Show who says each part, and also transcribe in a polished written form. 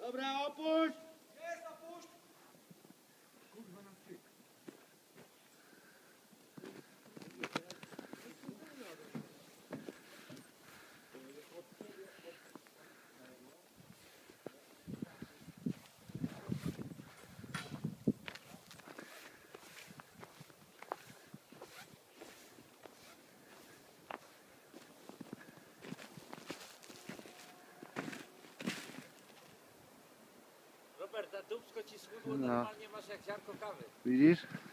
Speaker 1: Dobra, opuść!
Speaker 2: Jest, opuść! Kurwa na styk.
Speaker 3: Robert, a dupsko ci schudło,
Speaker 4: No.
Speaker 3: normalnie masz jak ziarnko kawy.
Speaker 4: Widzisz?